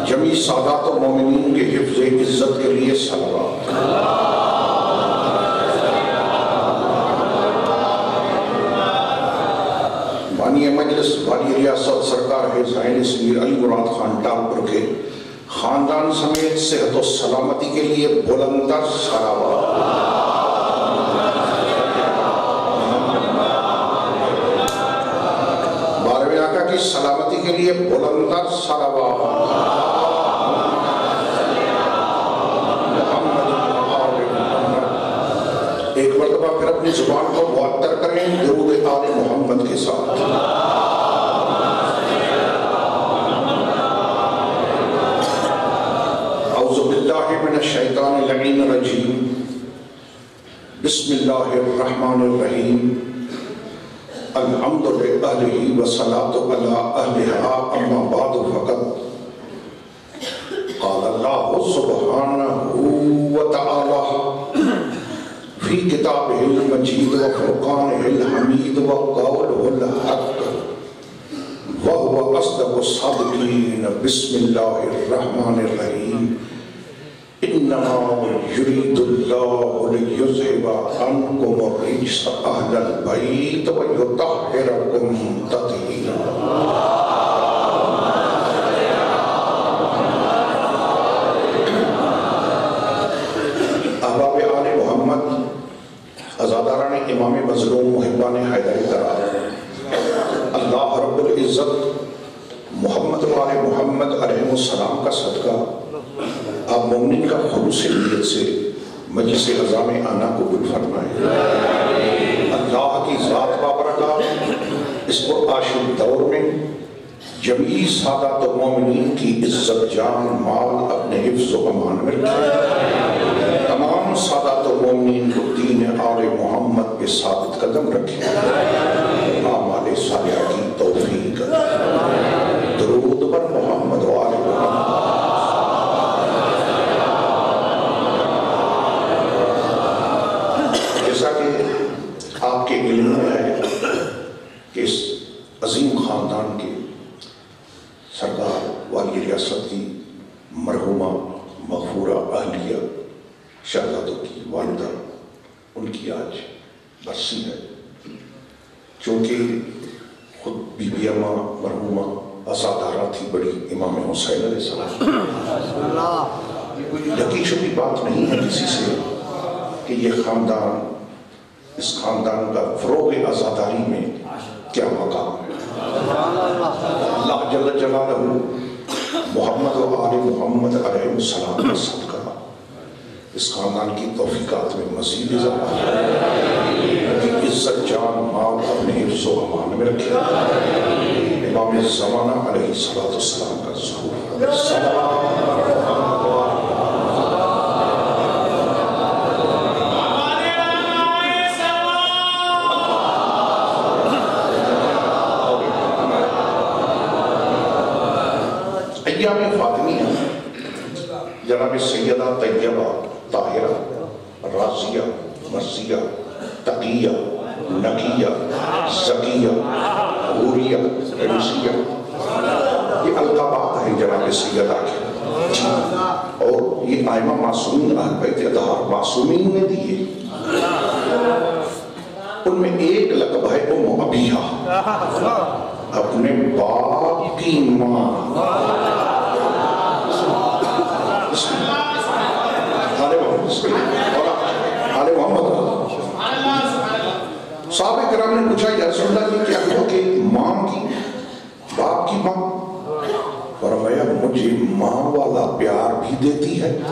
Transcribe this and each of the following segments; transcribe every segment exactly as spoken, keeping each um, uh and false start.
جمیع سادات و مومنین کے حفظ عزت کے لیے صلوات۔ بانی مجلس بانی ریاست سرکار حسین اسمیر علی مراد خان ٹالپور کے خاندان سمیت صحت و سلامتی کے لیے بلندر صلوات۔ بارہویں آقا کی سلامتی کے لیے بلندر صلوات۔ ایک مرتبہ پھر اپنی زبان کو معطر کریں درود آل محمد کے ساتھ۔ اعوذ باللہ من الشیطان اللعین الرجیم، بسم اللہ الرحمن الرحیم، الحمد للہ والصلاة علی اہلہا اما بعد فقط قال اللہ سبحانہ وتعالی فی کتابہ المجید و فرقانہ الحمید و قولہ الحق وہو اصدق الصادقین۔ بسم اللہ الرحمن الرحیم، انما یرید اللہ لیذہب عنکم الرجس اہل البیت ویطہرکم تطہیرا۔ احباب آل محمد، عزاداران امام مظلوم محبان حیدری قرار، اللہ رب العزت محمد و آل محمد علیہ السلام کا صدقہ آپ مومنین کا خلوص نیت سے مجلس عظام آنا قبول فرمائے۔ اللہ کی ذات بابرکات اس پرآشیب دور میں جمیع سادات و مومنین کی عزت جان مال اپنے حفظ و امان میں رکھیں، تمام سادات و مومنین کو دین آل محمد پہ ثابت قدم رکھیں، اعمال صالحہ کی توفیق عطا۔ درود بر محمد و آل محمد۔ جیسا کہ آپ کے علم میں ہے کہ اس عظیم خاندان کے سرکار والی ریاست کی مرحومہ مغفورہ اہلیہ شہزادوں کی والدہ، ان کی آج برسی ہے، چونکہ خود بی بی اماں مرحومہ عزادارہ تھی بڑی امام حسین علیہ السلام۔ یقین شدی بات نہیں ہے کسی سے کہ یہ خاندان، اس خاندان کا فروغ عزاداری میں کیا مقام ہے۔ اللہ جل جلالہ محمد و آل محمد علیہ السلام کا صدقہ اس خاندان کی توفیقات میں مزید اضافہ ہے، عزت جان مال اپنے حفظ و امان میں رکھے، امام زمانہ علیہ السلام کا ظہور سلام۔ ایام فاطمیہ جناب سیدہ طیبہ طاہرہ راضیہ مرضیہ تقیہ نقیہ زکیہ حوریہ عیسیہ، یہ القابات ہیں جناب سیدہ کے، اور یہ آئمہ معصومین اہل بیت اطہار معصومین نے دیے۔ ان میں ایک لقب ہے ام ابیہا، اپنے باپ کی ماں۔ آل محمد صحابہ کرام نے پوچھا یا رسول اللہ یہ کیا ہوا کہ ماں کی باپ کی ماں؟ فرمایا مجھے ماں والا پیار بھی دیتی ہے۔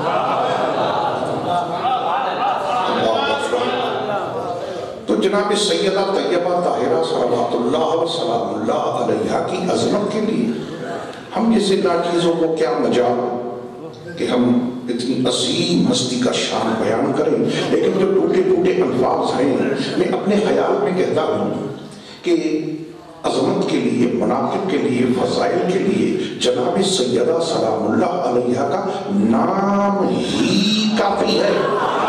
تو جناب سیدہ طیبہ طاہرہ صلوات اللہ وسلام اللہ علیہ کی عظمت کے لیے ہم جیسے ناچیزوں کو کیا مجال کہ ہم اتنی عظیم ہستی کا شان بیان کریں، لیکن جو ٹوٹے ٹوٹے الفاظ ہیں میں اپنے خیال میں کہتا ہوں کہ عظمت کے لیے، مناقب کے لیے، فضائل کے لیے جناب سیدہ سلام اللہ علیہ کا نام ہی کافی ہے۔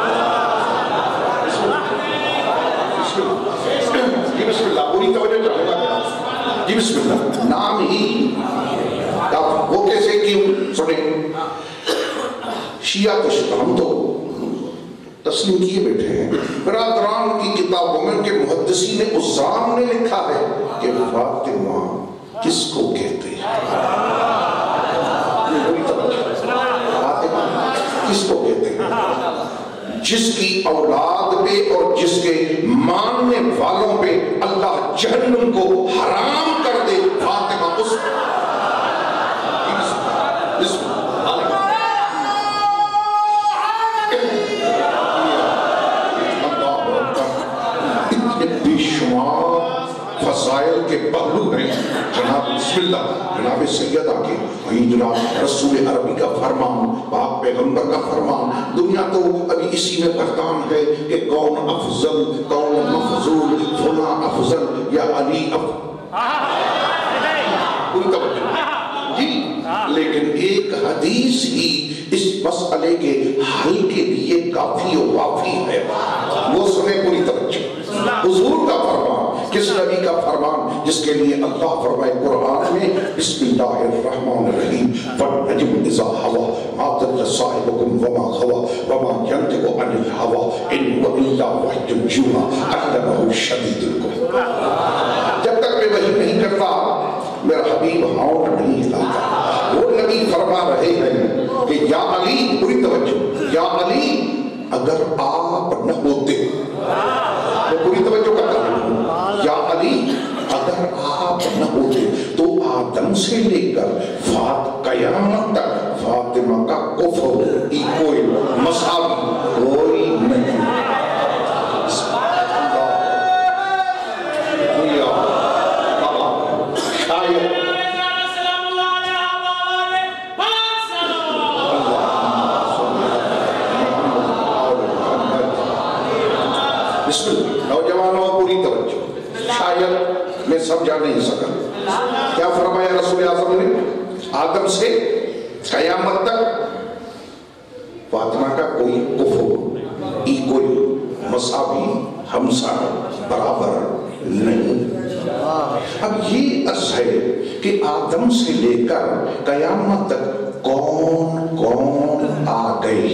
جی بسم اللہ، پوری توجہ چاہوں گا جی بسم اللہ، نام ہی وہ کیسے کیوں؟ سنیں شیعہ تو ہم تو تسلیم کیے بیٹھے ہیں، برادران کی کتابوں میں ان کے محدثین عزام نے لکھا ہے کہ فاطمہ کس کو کہتے ہیں؟ فاطمہ کس کو کہتے ہیں؟ جس کی اولاد پہ اور جس کے ماننے والوں پہ اللہ جہنم کو حرام کر دے، فاطمہ اس اس فضائل کے پہلو ہیں جناب بسم اللہ جناب سیدہ کے وہیں جناب رسول عربی کا فرمان، پاک پیغمبر کا فرمان. دنیا تو ابھی اسی میں پہچان ہے کہ کون افضل کون مفضول، فلاں افضل یا علی افضل. کوئی توجہ جی، لیکن ایک حدیث ہی اس مسئلے کے حل کے لیے کافی و وافی ہے. وہ سنیں پوری توجہ. حضور کا فرمان، کس نبی کا فرمان جس کے لیے اللہ فرمائے قرآن میں بسم اللہ الرحمن الرحیم والنجم اذا ہوا ما ضل صاحبکم وما غوا وما ینطق عن الہوى ان هو الا وحی یوحی علمہ شدید القوى. جب تک میں وحی نہیں کرتا میرا حبیب ہونٹ نہیں ہلاتا. وہ نبی فرما رہے ہیں کہ یا علی، پوری توجہ، یا علی اگر آپ نہ ہوتے، میں پوری توجہ کرتا ہوں، یا علی اگر آپ نہ ہوتے تو آدم سے لے کر فات قیامت تک فاطمہ کا کفر کی کوئی مساوی کوئی نہیں. بسم اللہ. نوجوانوں پوری توجہ، شاید میں سمجھا نہیں سکا کیا فرمایا رسول اعظم نے؟ آدم سے قیامت تک فاطمہ کا کوئی کفر، ایکوئی، مساوی، ہمسا، برابر نہیں. اب یہ عرض ہے کہ آدم سے لے کر قیامت تک کون کون آ گئے.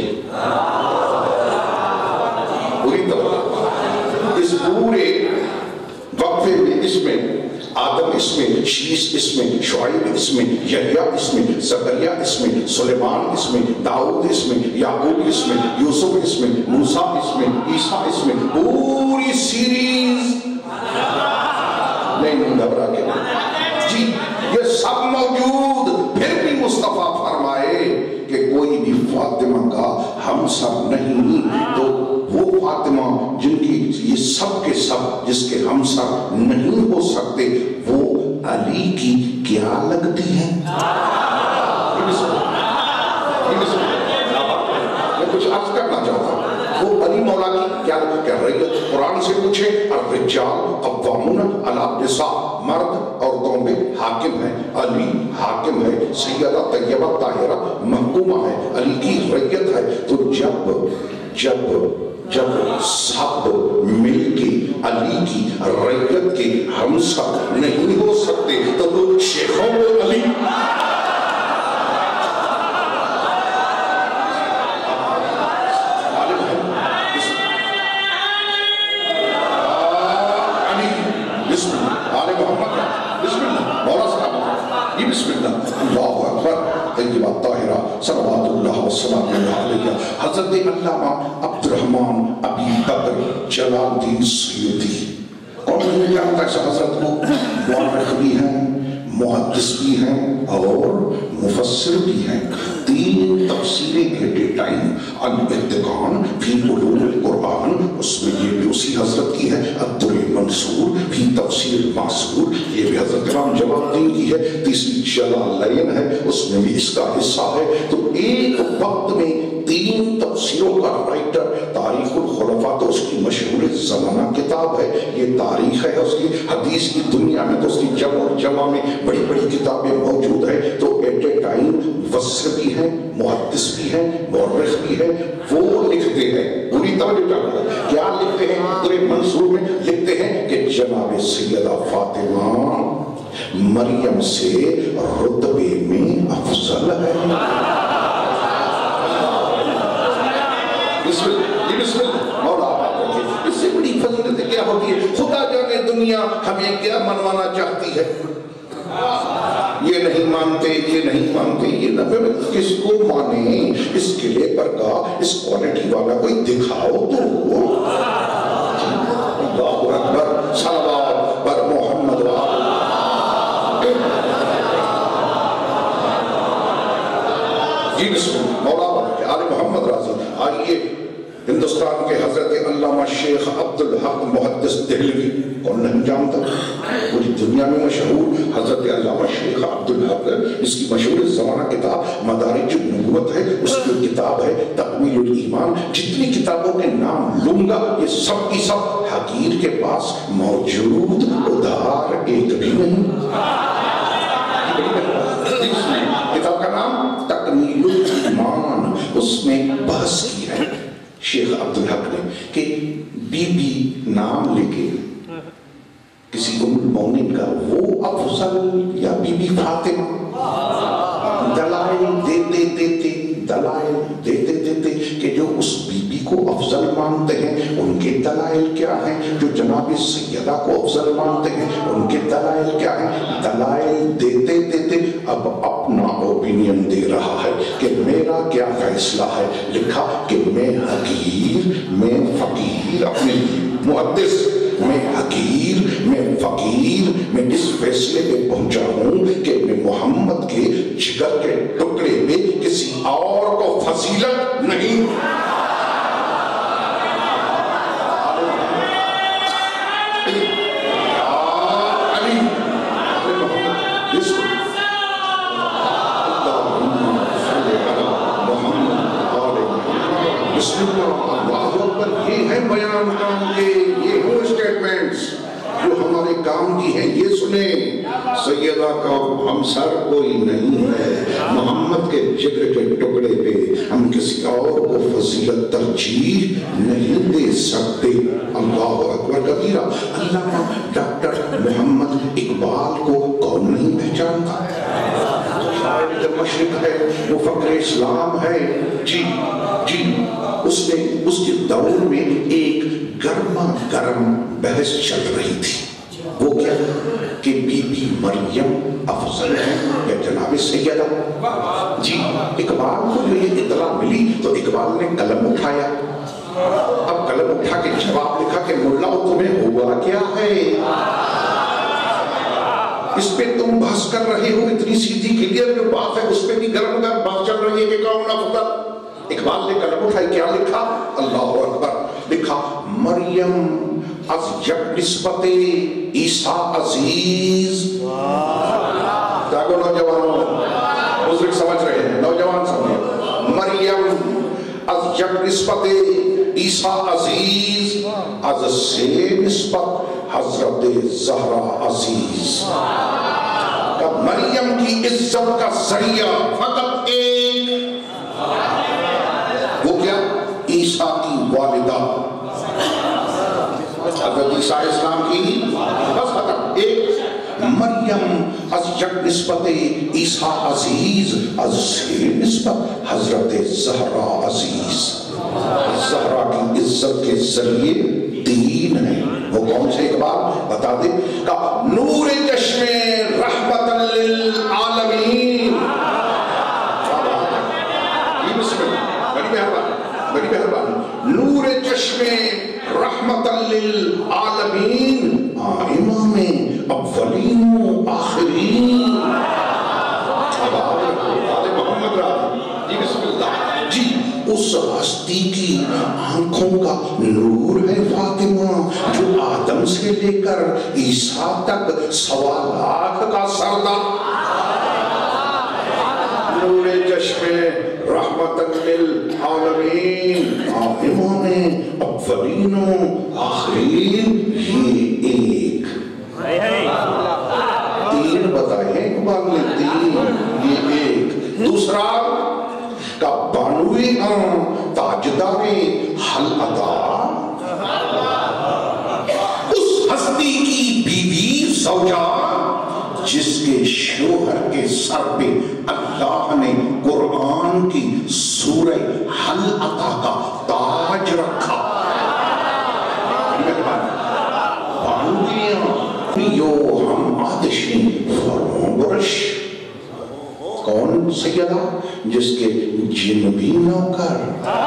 پوری توجہ. اس پورے وقفے میں اس میں آدم اس میں، شیس اس میں، شعیب اس میں، یحییٰ اس میں، زکریا اس میں، سلیمان اس میں، داؤد اس میں، یعقوب اس میں، یوسف اس میں، موسیٰ اس میں، عیسیٰ اس میں، پوری سیریز نہیں گھبرا کے جی یہ سب موجود. پھر بھی مصطفیٰ فرمائے کہ کوئی بھی فاطمہ کا ہمسر نہیں. تو وہ فاطمہ جن کی یہ سب کے سب جس کے ہمسر نہیں ہو سکتے، وہ علی کی کیا لگتی ہیں؟ میں کچھ عرض کرنا چاہتا ہوں. وہ علی مولا کی کیا لگتی ہے؟ قرآن سے پوچھے الرجال قوامون علی النساء، مرد عورتوں میں حاکم ہے. علی حاکم ہے، سیدہ طیبہ طاہرہ محکومہ ہے، علی کی ریت ہے. تو جب جب جب سب مل کے علی کی ریت کے ہمسر نہیں ہو سکتے تو وہ شیخوں کو علی صلوات اللہ وسلام علیہ. حضرت علامہ عبد الرحمن ابی بکر جلال الدین سیوطی، کون نہیں جانتا اس حضرت کو؟ مورخ بھی ہیں، محدث بھی ہیں اور مفسر بھی ہیں. تین تفسیریں ایٹ اے ٹائم. الاتقان فی علوم القرآن، اس میں یہ بھی اسی حضرت کی ہے. الدر منصور فی تفسیر معصور، یہ بھی حضرت امام جلال الدین کی ہے. تیسری جلالین ہے، اس میں بھی اس کا حصہ ہے. تو ایک وقت میں تین تفسیروں کا رائٹر. تاریخ الخلفاء تو اس کی مشہور زمانہ کتاب ہے، یہ تاریخ ہے اس کی. حدیث کی دنیا میں تو اس کی جمع اور جمع میں بڑی بڑی کتابیں موجود ہیں. تو ایٹ اے ٹائم مفسر بھی ہیں، محدث بھی ہیں، مورخ بھی ہیں. وہ لکھتے ہیں، پوری توجہ کرنا، کیا لکھتے ہیں؟ درِ منصور میں لکھتے ہیں کہ جناب سیدہ فاطمہ مریم سے رتبے میں افضل ہے. جانے کیا منوانا چاہتی ہے؟ یہ نہیں مانتے، یہ نہیں مانتے، یہ نہ پھر کس کو مانے؟ اس قلعے پر کا اس کوالٹی والا کوئی دکھاؤ تو اللہ اکبر، صلوات پر محمد جی بسم اللہ مولانا آل محمد راضی۔ آئیے ہندوستان کے حضرت علامہ شیخ عبدالحق محدث دہلوی، کون نہیں جانتا، پوری دنیا میں مشہور حضرت علامہ شیخ عبدالحق، اس کی مشہور زمانہ کتاب مدارج النبوت ہے، اس کی کتاب ہے تکمیل الایمان۔ جتنی کتابوں کے نام لوں گا یہ سب کی سب حقیر کے پاس موجود، ادھار ایک بھی نہیں۔ کتاب کا نام تکمیل الایمان، اس میں بحث کی ہے شیخ عبدالحق نے کہ بی بی نام لے کے کسی ام المومنین کا وہ افضل یا بی بی فاطمہ؟ دلائل دیتے دیتے دلائل دیتے دیتے کہ جو اس بی بی کو افضل مانتے ہیں ان کے دلائل کیا ہیں، جو جناب سیدہ کو افضل مانتے ہیں ان کے دلائل کیا ہیں، دلائل دیتے دیتے اب اپنا اوپینین دے رہا ہے کہ میرا کیا فیصلہ ہے۔ لکھا کہ میں حقیر، میں فقیر، اپنے محدث میں حقیر، میں فقیر، میں اس فیصلے پہ پہنچا ہوں کہ میں محمد کے جگر کے ٹکڑے پہ کسی اور کو فضیلت نہیں۔ یہ ہے بیان کام کے، یہ ہوں اسٹیٹمنٹس جو ہمارے کام کی ہیں، یہ سنیں۔ سیدہ کا ہمسر کوئی نہیں ہے، محمد کے جگر کے ٹکڑے پہ ہم کسی اور کو فضیلت ترجیح نہیں دے سکتے۔ اللہ اکبر کبیرہ۔ علامہ ڈاکٹر محمد اقبال کو کون نہیں پہچانتا؟ شاعر مشرق ہے، مفکر اسلام ہے، جی جی اس نے اس کے دور میں ایک گرما گرم بحث چل رہی تھی، وہ کیا کہ بی بی مریم افضل ہے یا جناب سیدہ؟ جی اقبال کو جو یہ اطلاع ملی تو اقبال نے قلم اٹھایا، اب قلم اٹھا کے جواب لکھا کہ ملا تمہیں ہوا کیا ہے، اس پہ تم بحث کر رہے ہو، اتنی سیدھی کلیئر جو بات ہے اس پہ بھی گرم گرم بات چل رہی ہے کہ کون افضل۔ اقبال نے قلم اٹھائی، کیا لکھا؟ اللہ اکبر، لکھا مریم از یک نسبت عیسیٰ عزیز۔ جاگو نوجوانوں، بزرگ سمجھ رہے ہیں، نوجوان سمجھے، مریم از یک نسبت عیسیٰ عزیز، از سے نسبت حضرت زہرا عزیز۔ کہ مریم کی عزت کا ذریعہ فقط ایک، وہ کیا؟ عیسیٰ کی والدہ حضرت عیسیٰ اسلام کی، بس ختم ایک۔ مریم از یک نسبت عیسیٰ عزیز، از سے نسبت حضرت زہرا عزیز۔ زہرا کی عزت کے ذریعے دین ہے، وہ کون سے اقبال بتا دے؟ کہ نور چشم رحمت للعالمین۔ بڑی مہربانی، نور چشم رحمت للعالمین، امام اولین و آخرین۔ اب آل محمد راضی جی بسم اللہ جی، اس ہستی کی آنکھوں کا نور ہے فاطمہ، جو آدم سے لے کر عیسیٰ تک سوا لاکھ کا سردار۔ نور چشم رحمت للعالمین، امام اولین و آخرین، یہ ایک تین بتائے اقبال نے، تین یہ ایک۔ دوسرا کا بانوی تاجدار حل عطا، اس ہستی کی بیوی زوجہ جس کے شوہر کے سر پہ اللہ نے قرآن کی سورہ حل عطا کا تاج رکھا۔ بانویاں جس کے جن بھی نوکر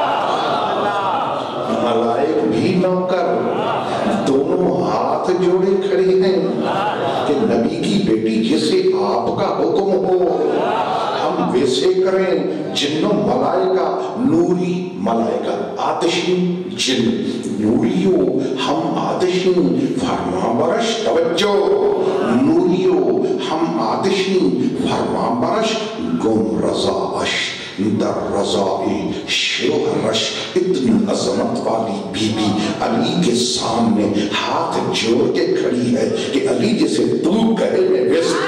ملائک بھی نوکر دونوں ہاتھ جوڑے کھڑے ہیں کہ نبی کی بیٹی جسے آپ کا حکم ہو ہم ویسے کریں. جنوں ملائکہ نوری ملائکہ آتشین جن نوریو ہم آتشین فرما برش توجہ نوریو ہم آتشین فرما برش گم رضاش در رضائی شوہرش. اتنی عظمت والی بی بی علی کے سامنے ہاتھ جوڑ کے کھڑی ہے کہ علی جسے تو کہے میں ویسے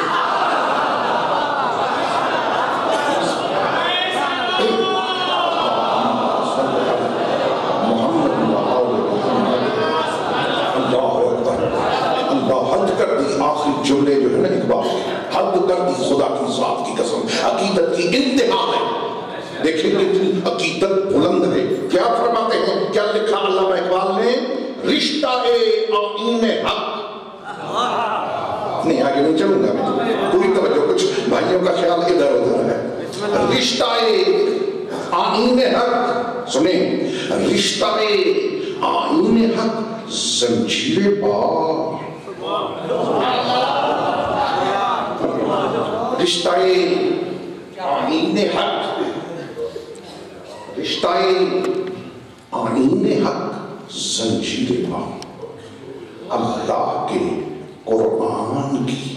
جملے جو ہے نا اقبال حد کر دی خدا کی ذات کی قسم عقیدت کی انتہا ہے. دیکھیں کتنی عقیدت بلند ہے. کیا فرماتے ہیں کیا لکھا علامہ اقبال نے رشتہ آئین حق. نہیں آگے نہیں چلوں گا میں پوری توجہ کچھ بھائیوں کا خیال ادھر ادھر ہے. رشتہ آئین حق سنیں رشتہ آئین حق زنجیر پا رشتہ آئین حق رشتہ آئین حق زنجیر پا اللہ کے قرآن کی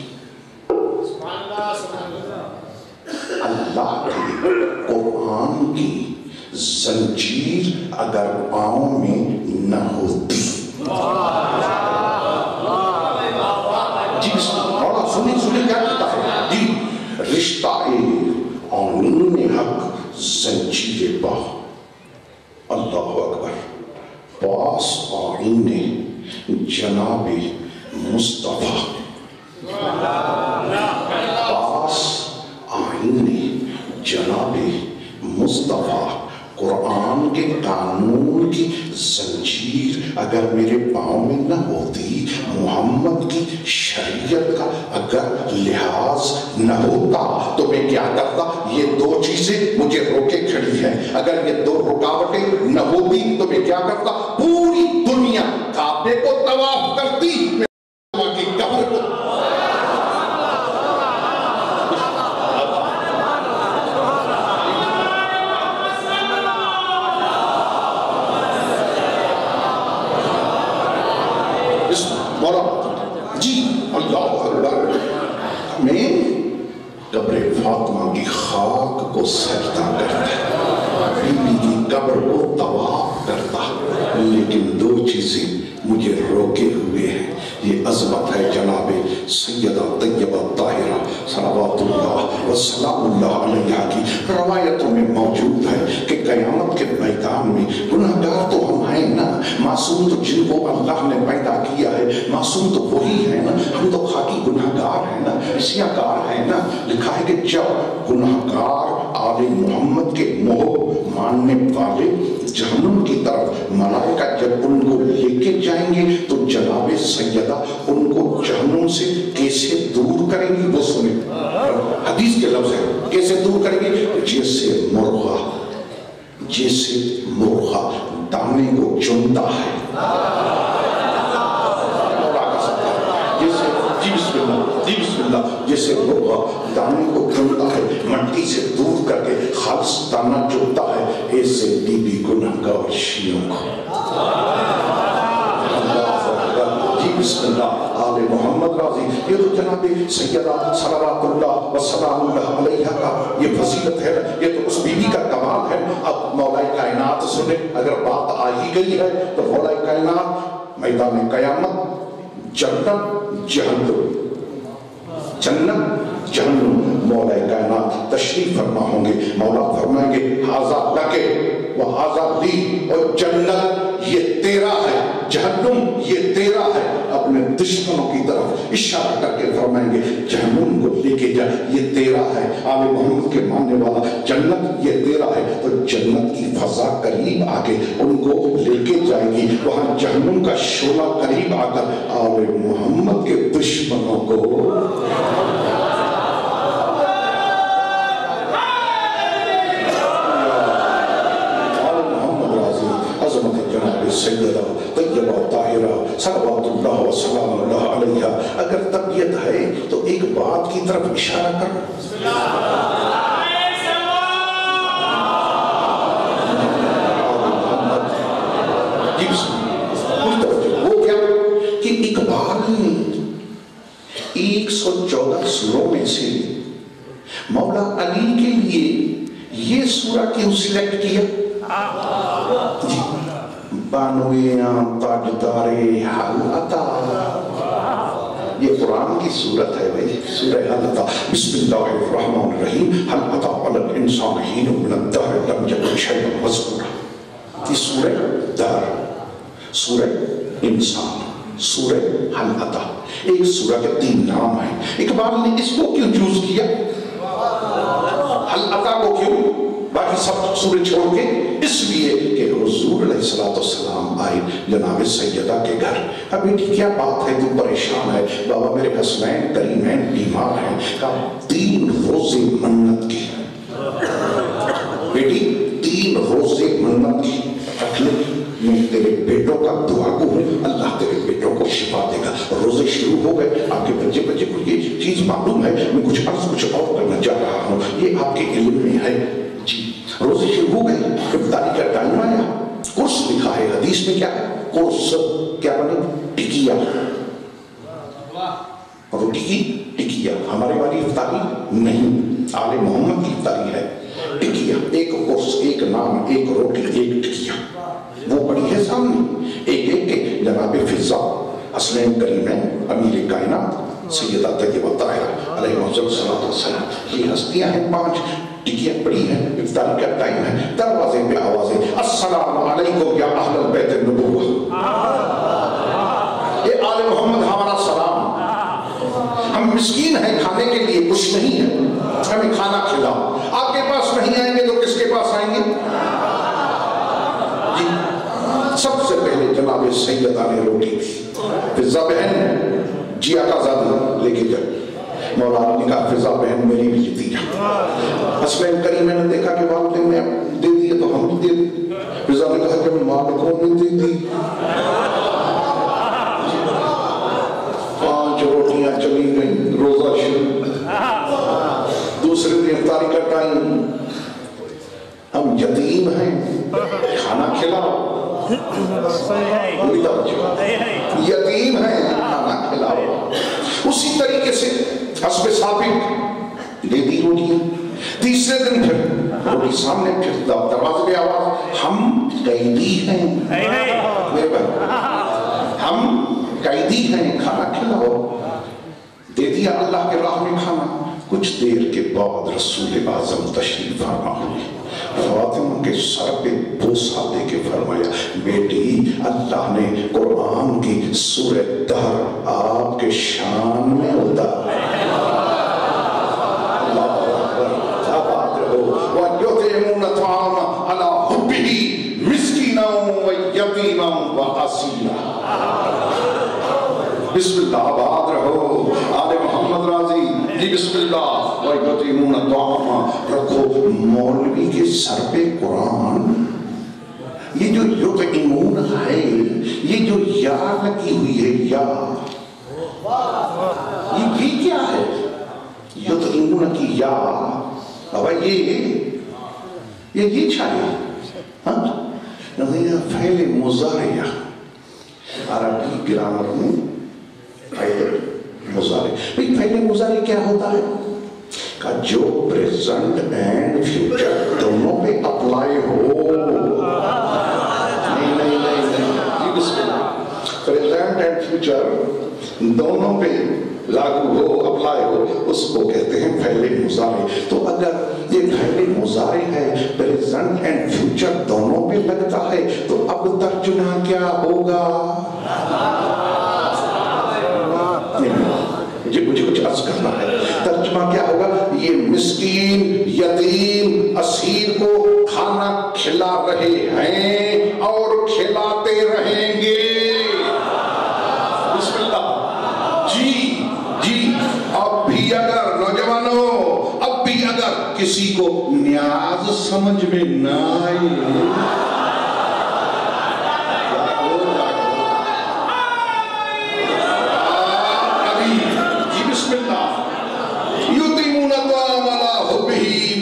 اللہ کے قرآن کی زنجیر اگر پاؤں میں نہ ہوتی. جی مولا سنیں سنیں کیا کہتا ہے جی رشتہ آئین حق زنجیر پا اللہ اکبر پاس آئین جناب مصطفیٰ پاس آئین جناب مصطفیٰ قرآن کے قانون کی زنجیر اگر میرے پاؤں میں نہ ہوتی محمد کی شریعت کا اگر لحاظ نہ ہوتا تو میں کیا کرتا. یہ دو چیزیں مجھے روکے کھڑی ہیں. اگر یہ دو رکاوٹیں نہ ہوتی تو میں کیا کرتا پوری دنیا کعبے کو طواف کرتی کی قبر کو جی اللہ اکبر میں قبر فاطمہ کی خاک کو سجدہ کرتا بی بی کی قبر کو طواف کرتا لیکن دو چیزیں مجھے روکے ہوئے ہیں. یہ عظمت ہے جناب سیدہ طیبہ طاہرہ صلوات اللہ وسلام اللہ علیہ کی روایتوں میں موجود ہے کہ قیامت کے میدان میں گناہگار تو ہم ہیں نا معصوم تو جن کو اللہ نے پیدا کیا ہے معصوم تو وہی ہے نا ہم تو خاکی گناہگار ہیں نا سیاہکار ہیں نا. لکھا ہے کہ جب گناہگار آل محمد کے موہ ماننے والے جہنم کی طرف ملائکہ جب ان کو لے کے جائیں گے تو جناب سیدہ ان کو جہنم سے کیسے دور کریں گی وہ سنیں. حدیث کے لفظ ہے کیسے دور کریں گے جیسے مرغا جیسے مرغا دانے کو چنتا ہے جیسے جی بسم اللہ جی بسم اللہ جیسے مرغا دانے کو چنتا ہے مٹی سے دور کر کے خالص دانہ چنتا ہے ایسے بی بی گناہگار شیعوں کو بسم اللہ آل محمد راضی. یہ تو جناب سیدہ صلوات اللہ وسلام اللہ علیہ کا یہ فضیلت ہے. یہ تو اس بیوی کا کمال ہے. اب مولا کائنات سنیں اگر بات آ ہی گئی ہے تو مولا کائنات میدان قیامت جنت جہنم جنت جہنم مولا کائنات تشریف فرما ہوں گے. مولا فرمائیں گے حاذا لکے و حاذا لی اور جنت یہ تیرا ہے جہنم یہ تیرا ہے. اپنے دشمنوں کی طرف اشارہ کر کے فرمائیں گے جہنم کو لے کے جا یہ تیرا ہے. آل محمد کے ماننے والا جنت یہ تیرا ہے. تو جنت کی فضا قریب آ کے ان کو لے کے جائے گی. وہاں جہنم کا شعلہ قریب آ کر آل محمد کے دشمنوں کو صلوات اللہ وسلام اللہ علیہ. اگر طبیعت ہے تو ایک بات کی طرف اشارہ کر. وہ کیا کہ اقبال نے ایک سو چودہ سوروں میں سے مولا علی کے لیے یہ سورہ کیوں سلیکٹ کیا؟ جی بانویاں تاجدار حل عطا، یہ قرآن کی سورت ہے بھائی، سورہ حل عطا. بسم اللہ الرحمن الرحیم. حل عطا علی الانسان حین من الدہر لم یکن شیئا مذکورا. یہ سورہ دہر، سورہ انسان، سورہ حل عطا، ایک سورہ کے تین نام ہیں. اقبال نے اس کو کیوں چوز کیا؟ حل عطا کو کیوں؟ باقی سب سورے چھوڑ کے اس لیے کہ حضور علیہ السلام آئے جناب سیدہ کے گھر. اب بیٹی کیا بات ہے، تو پریشان ہے، بابا میرے حسنین کریمین بیمار ہیں. کہا تین روزے منت کی بیٹی، تین روزے منت کی رکھ لے. میں تیرے بیٹوں کا دعا کو ہوں، اللہ تیرے بیٹوں کو شفا دے گا. روزے شروع ہو گئے. آپ کے بچے بچے کو یہ چیز معلوم ہے، میں کچھ عرض کچھ اور کرنا چاہ رہا ہوں، یہ آپ کے علم میں ہے. جی روزے شروع ہو گئے. افطاری کا ٹائم آیا. قرص لکھا ہے حدیث میں، کیا قرص کیا بنے؟ ٹکیا، روٹی کی ٹکیا. ہمارے والی افطاری نہیں، آل محمد کی افطاری ہے. ٹکیا، ایک قرص، ایک نام، ایک روٹی، ایک ٹکیا. وہ پڑی ہے سامنے ایک ایک کے. جناب فضا حسنین کریمین امیر کائنات سیدہ طیبہ طاہرہ علیہ السلام، یہ ہستیاں ہیں پانچ. ٹکیا پڑی ہے، افطاری کا ٹائم ہے. دروازے پہ آوازیں، السلام علیکم یا اہل البیت النبوہ. اے آل محمد ہمارا سلام، ہم مسکین ہیں، کھانے کے لیے کچھ نہیں ہے، ہمیں کھانا کھلاؤ. آپ کے پاس نہیں آئیں گے تو کس کے پاس آئیں گے؟ جی سب سے پہلے جناب سیدہ نے روٹی دی. فضا بہن جی آقا زادی لے کے جائے. مولا علی نے کہا فضا بہن میری بھی دیا. حسنین کریمین نے دیکھا کہ والدین نے دے دیے تو ہم بھی دے دی. فضا نے کہا کہ میں مالکوں نے دے دی. پانچ روٹیاں چلی گئیں. روزہ شروع. دوسرے دن افطاری کا ٹائم. ہم یتیم ہیں، کھانا کھلاؤ. یتیم ہیں، کھانا کھلاؤ. اسی طریقے سے حسب ثابت دے دی روٹیاں. تیسرے دن پھر روٹی سامنے، پھر دروازے پہ آواز، ہم قیدی ہیں، ہم قیدی ہیں، کھانا کھلاؤ. دے دیا اللہ کے راہ میں کھانا. کچھ دیر کے بعد رسول اعظم تشریف فرما ہوئے. فاطمہ کے سر پہ بوسہ دے کے فرمایا، بیٹی اللہ نے قرآن کی سورہ دہر آپ کے شان میں اتاری. اللہ اکبر. آباد رہو. وَيُطْعِمُونَ الطَّعَامَ عَلَىٰ حُبِّهِ مِسْكِينًا وَيَتِيمًا وَأَسِيرًا. بسم اللہ. آباد رہو. آل محمد راضی. جی بسم اللہ. وَيُطْعِمُونَ الطَّعَامَ. رکھو مولوی کے سر پہ قرآن. یہ جو یطعمون ہے، یہ جو یا لگی ہوئی ہے، یا یہ بھی کیا ہے؟ یطعمون کی یا بابا یہ یہ یہ چاہیے. یہ فعل مضارع عربی گرامر میں فعل مضارع. فعل مضارع کیا ہوتا ہے؟ کہ جو پریزنٹ اینڈ فیوچر دونوں پہ اپلائی ہو. نہیں نہیں نہیں نہیں بسم اللہ. پریزنٹ اینڈ فیوچر دونوں پہ لاگو ہو، اپلائی ہو، اس کو کہتے ہیں فعل مضارع. تو اگر یہ فعل مضارع ہے، پریزنٹ اینڈ فیوچر دونوں پہ لگتا ہے، تو اب ترجمہ کیا ہوگا؟ مجھے کچھ عرض کرنا ہے. ترجمہ کیا ہوگا؟ یہ مسکین، یتیم، اسیر کو کھانا کھلا رہے ہیں اور کھلاتے رہیں گے. بسم اللہ. جی جی اب بھی اگر نوجوانوں، اب بھی اگر کسی کو نیاز سمجھ میں نہ آئے،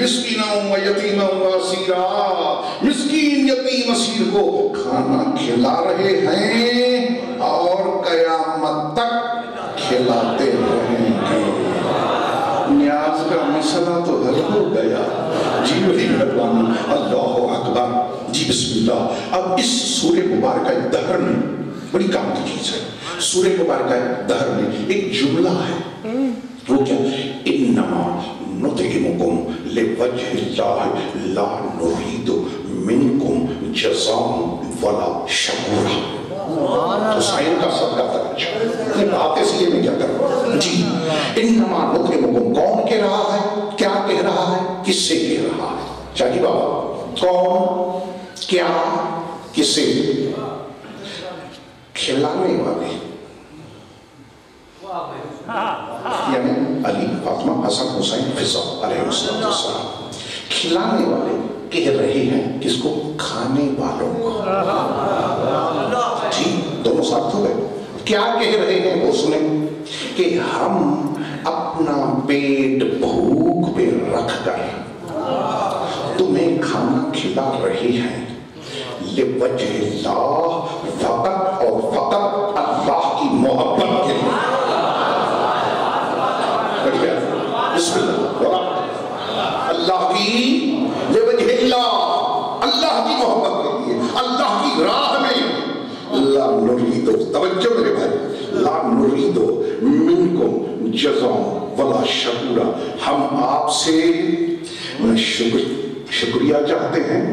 مسکینہ و یتیمہ و اسیرا، مسکین یتیم اسیر کو کھانا کھلا رہے ہیں اور قیامت تک کھلاتے رہیں گے۔ نیاز کا مسئلہ تو حل ہو گیا۔ جی بڑی مہربانی، اللہ اکبر۔ جی بسم اللہ۔ اب اس سورہ مبارکہ دہر میں بڑی کام کی چیز ہے، سورہ مبارکہ دہر میں ایک جملہ ہے، وہ کیا؟ انما نطعمکم لوجہ اللہ لا نرید منکم جزاء ولا شکورا۔ حسین کا صدقہ تک یہ باتیں سے یہ میں کیا کروں؟ جی انما نطعمکم، کون کہہ رہا ہے؟ کیا کہہ رہا ہے؟ کس سے کہہ رہا ہے؟ شاہی بابا، کون، کیا، کس سے؟ کھلانے والے، یعنی علی، فاطمہ، حسن، حسین، فضا علیہ السلام۔ کھلانے والے کہہ رہے ہیں کس کو؟ کھانے والوں کو۔ جی دونوں ساتھ ہو گئے۔ کیا کہہ رہے ہیں وہ سنیں، کہ ہم اپنا پیٹ بھوک پہ رکھ کر تمہیں کھانا کھلا رہے ہیں لوجہ اللہ، فقط اور فقط اللہ کی محبت کے لیے۔ بسم اللہ، اللہ کی لوجہ اللہ، اللہ کی محبت کے لیے، اللہ کی راہ میں۔ لا نرید، توجہ میرے بھائی، لا نرید منکم جزاء ولا شکورا، ہم آپ سے نہ شکر شکریہ چاہتے ہیں،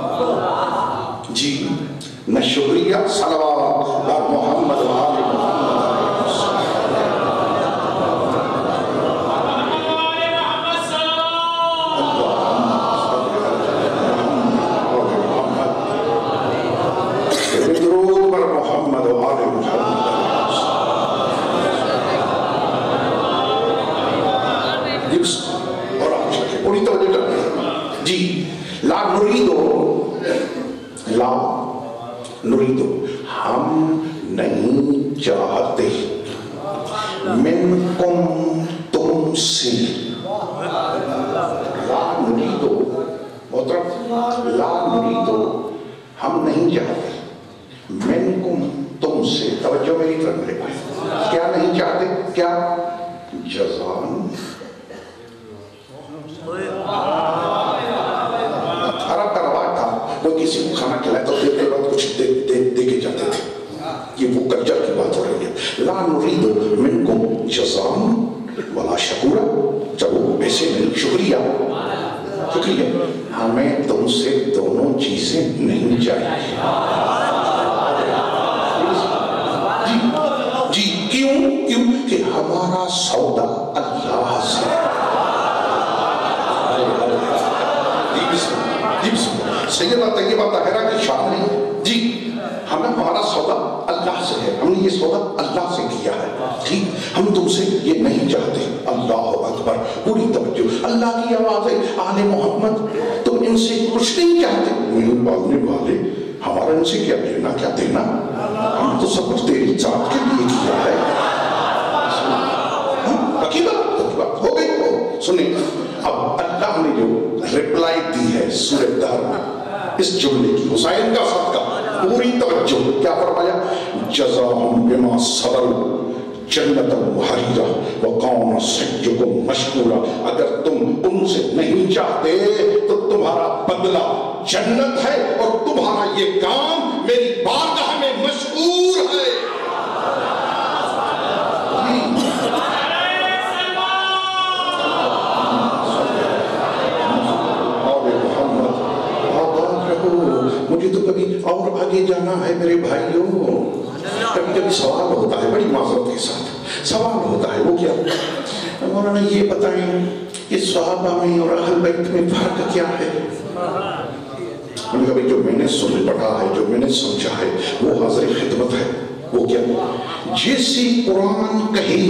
جی نہ شکریہ، صلوات بر محمد و آل محمد۔ درود بر محمد و آل محمد۔ اور آپ چاہتے پوری توجہ کرتے، جی لا نریدو، لا نریدو، ہم نہیں چاہتے، منکم، تم سے، لا نریدو، محترم، لا نریدو، ہم نہیں چاہتے، منکم، تم سے، توجہ میری طرف میرے بھائی، کیا نہیں چاہتے؟ کیا؟ جزان، عرب کا رواج تھا، وہ کسی کو کھانا کھلائے تو دیتے وقت کچھ دے, دے, دے کے جاتے تھے، یہ وہ کلچر کی بات ہو رہی ہے۔ لا نرید منکم جزاء ولا شکورا، چلو ایسے نہیں، شکریہ، شکریہ، ہمیں تم سے دونوں چیزیں نہیں چاہیے۔ جی کیوں؟ کیوں کہ ہمارا سودا اللہ سے۔ سیدہ طیبہ طاہرہ کی شان ہے، جی ہمیں ہمارا سودا اللہ سے ہے، ہم نے یہ سودا اللہ سے کیا ہے، ٹھیک، ہم تم سے یہ نہیں چاہتے۔ اللہ اکبر، پوری توجہ، اللہ کی آواز ہے، آل محمد تم ان سے کچھ نہیں چاہتے؟ میرے پالنے والے، ہمارا ان سے کیا لینا کیا دینا، ہم تو سب کچھ تیری ذات کے لیے کیا ہے۔ باقی بات ہو گئی ہو، سنیں اب اللہ نے جو ریپلائی دی ہے سورہ دہر میں اس جملے کی، حسین کا صدقہ، پوری توجہ، کیا فرمایا؟ جزاءہم بما صبروا جنتا وحریرا وقوم سجکم مشکورا، اگر تم ان سے نہیں چاہتے تو تمہارا بدلہ جنت ہے اور تمہارا یہ کام میری بارگاہ میں مشکور ہے۔ مجھے تو کبھی اور آگے جانا ہے میرے بھائیوں، کبھی کبھی سوال ہوتا ہے، بڑی معذرت کے ساتھ سوال ہوتا ہے، وہ کیا؟ مولانا یہ بتائیں کہ صحابہ میں اور اہل بیت میں فرق کیا ہے؟ کبھی جو میں نے سن پڑھا ہے، جو میں نے سمجھا ہے، وہ حاضر خدمت ہے، وہ کیا؟ جیسی قرآن کہی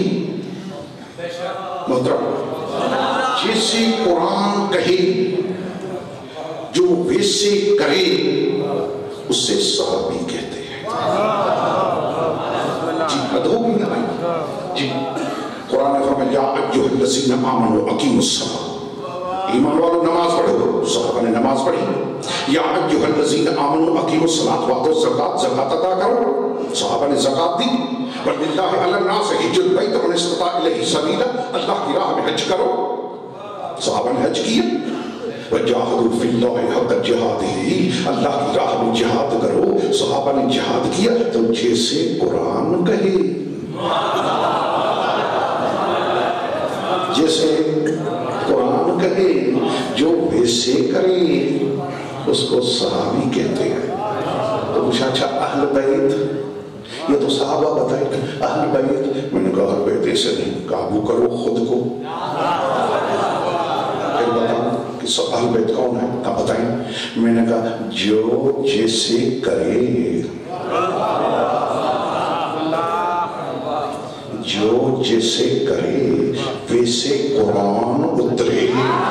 محترم، جیسی قرآن کہی جو ویسے کرے اس سے صحابی کہتے ہیں۔ جی ادھو بھی نہ آئی، جی قرآن نے فرمایا یا ایھا الذین آمنوا اقیموا الصلاۃ ایمان والو نماز پڑھو. صحابہ نے نماز پڑھی. یا ایھا الذین آمنوا اقیموا الصلاۃ وآتوا الزکاۃ، زکات ادا کرو. صحابہ نے زکات دی. وَلِلَّهِ عَلَى النَّاسِ حِجُّ الْبَيْتِ مَنِ اسْتَطَاعَ إِلَيْهِ سَبِیلًا، اللہ کی راہ میں حج کرو. صحابہ نے حج کیا. وَجَاهَدُوا فِي اللَّهِ حَقَّ جِہَادِهِ، اللہ کی راہ میں جہاد کرو. صحابہ نے جہاد کیا تو جیسے قرآن کہے، جیسے قرآن کہے، جو ویسے کرے اس کو صحابی کہتے ہیں. تو پوچھا اچھا اہل بیت، یہ تو صحابہ بتائے اہل بیت. میں نے کہا اہل بیت ایسے نہیں، قابو کرو خود کو. پھر بتاؤ کہ اہل بیت کون ہے؟ کہا بتائیں. میں نے کہا جو جیسے کرے، جو جیسے کرے ویسے قرآن اترے.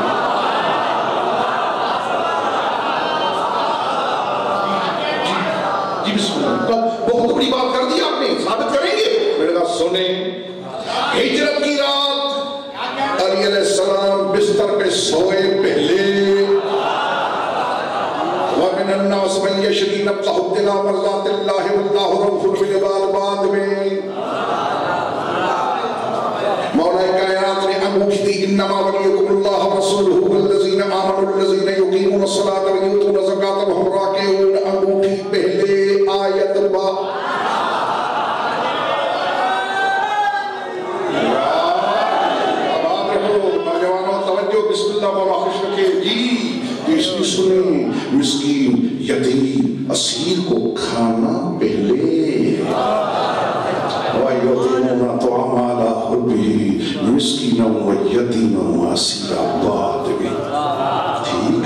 جی بسم اللہ، بہت بڑی بات کر دی آپ نے، ثابت کریں گے؟ میں نے کہا سنیں. ہجرت کی رات علی علیہ السلام بستر پہ سوئے پہلے، وَمِنَ النَّاسِ مَن يَشْرِي نَفْسَهُ ابْتِغَاءَ مَرْضَاتِ اللَّهِ وَاللَّهُ رَءُوفٌ بِالْعِبَادِ. بعد میں مولا کائنات نے انگوٹھی دی، انما ولیکم اللہ ورسولہ والذین آمنوا الذین یقیمون الصلاۃ ویؤتون الزکاۃ وهم راکعون. انگوٹھی پہلے آیت با اب آپ رہو نوجوانوں توجہ، بسم اللہ مولا خوش رکھے. جی تو اس کی سنیں، مسکین یتیم اسیر کو کھانا پہلے، وَيُطْعِمُونَ الطَّعَامَ عَلَىٰ حُبِّهِ مِسْكِينًا وَيَتِيمًا وَأَسِيرًا. بعد میں ٹھیک.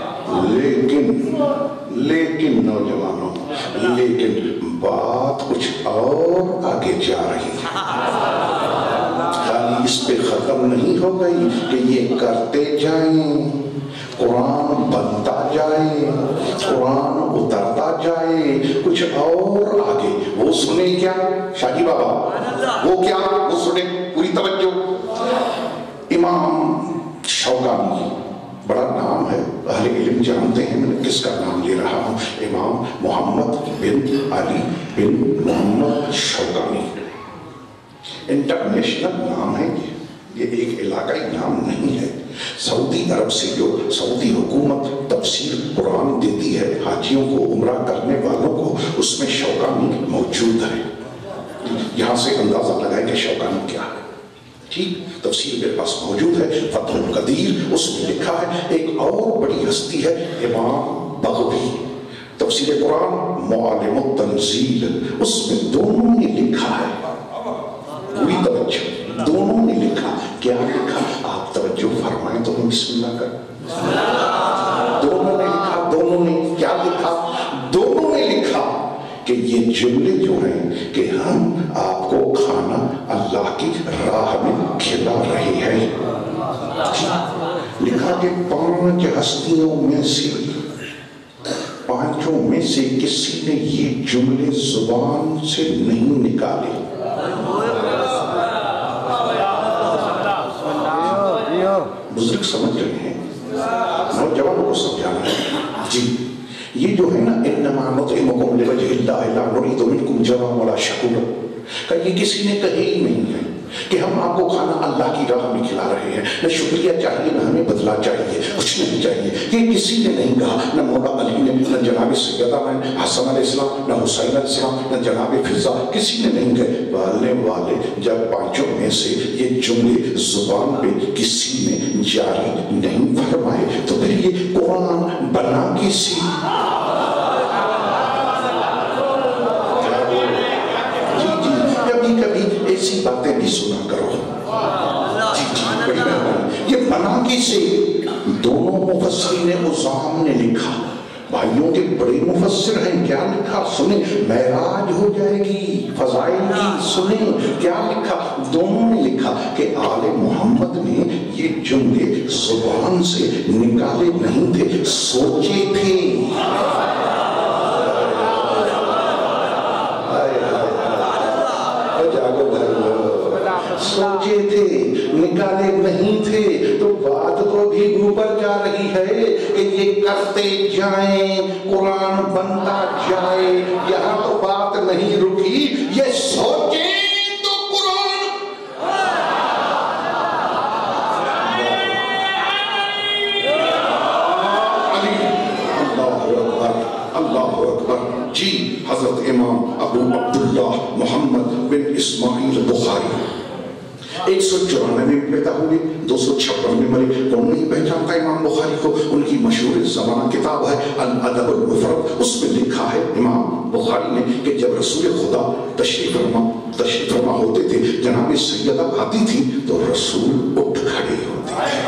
لیکن لیکن نوجوانوں، لیکن بات کچھ اور آگے جا رہی ہے. خالی اس پہ ختم نہیں ہو گئی کہ یہ کرتے جائیں، قرآن بنتا جائے، قرآن اترتا جائے، کچھ اور آگے. وہ سنیں کیا شاہی بابا؟ وہ کیا؟ وہ سنیں، پوری توجہ. امام شوکانی، بڑا نام ہے، اہل علم جانتے ہیں میں کس کا نام لے رہا ہوں. امام محمد بن علی بن محمد شوکانی. انٹرنیشنل نام ہے یہ، یہ ایک علاقائی نام نہیں ہے. سعودی عرب سے جو سعودی حکومت تفسیر قرآن دیتی ہے حاجیوں کو، عمرہ کرنے والوں کو، اس میں شوکانی موجود ہے. یہاں سے اندازہ لگائیں کہ شوکانی کیا ہے. ٹھیک، تفسیر میرے پاس موجود ہے، فتح القدیر، اس میں لکھا ہے. ایک اور بڑی ہستی ہے امام بغوی، تفسیر قرآن معالم التنزیل، اس میں دونوں نے لکھا ہے. پوری توجہ، دونوں نے لکھا. کیا لکھا آپ توجہ فرمائیں تو ہم بسم اللہ کریں. دونوں نے لکھا، دونوں نے کیا لکھا؟ دونوں نے لکھا کہ یہ جملے جو ہیں کہ ہم آپ کو کھانا اللہ کی راہ میں کھلا رہے ہیں. لکھا کہ پانچ ہستیوں میں سے، پانچوں میں سے کسی نے یہ جملے زبان سے نہیں نکالے. بزرگ سمجھ رہے ہیں، نوجوانوں کو سمجھانا ہے. جی یہ جو ہے نا انما نطعمکم لوجہ اللہ لا نرید منکم جزاء ولا شکورا، کہ یہ کسی نے کہے ہی نہیں ہے کہ ہم آپ کو کھانا اللہ کی راہ میں کھلا رہے ہیں، نہ شکریہ چاہیے نہ ہمیں بدلہ چاہیے، کچھ نہیں چاہیے. یہ کسی نے نہیں کہا، نہ مولا علی نے، نہ جناب سیدہ حسن علیہ السلام، نہ حسین علیہ السلام، نہ جناب فضا، کسی نے نہیں کہے. والے والے جب پانچوں میں سے یہ جملے زبان پہ کسی نے جاری نہیں فرمائے تو پھر یہ قرآن بنا کسی؟ کبھی ایسی باتیں بھی سنا کرو. جی جی بڑی مہربانی. یہ بنا کسی؟ دونوں مفسرین عظام نے لکھا. بھائیوں کے بڑے مفسر ہیں. کیا لکھا سنیں، معراج ہو جائے گی فضائل کی. سنیں کیا لکھا. دونوں نے لکھا کہ آل محمد نے یہ جملے زبان سے نکالے نہیں تھے، سوچے تھے. سوچے تھے، نکالے نہیں تھے. تو بات کو بھی اوپر کہ یہ کرتے جائیں قرآن بنتا جائے. یہاں تو بات نہیں رکی، یہ سوچیں تو قرآن. علی اللہ اکبر اللہ اکبر. جی حضرت امام ابو عبداللہ محمد بن اسماعیل بخاری ایک سو چورانوے میں پیدا ہوئے، دو سو چھپن میں مرے. کون نہیں پہچانتا امام بخاری کو؟ ان کی مشہور زمانہ کتاب ہے الادب المفرد. اس میں لکھا ہے امام بخاری نے کہ جب رسول خدا تشریف فرما تشریف فرما ہوتے تھے، جناب سیدہ آتی تھی تو رسول اٹھ کھڑے ہوتے تھے.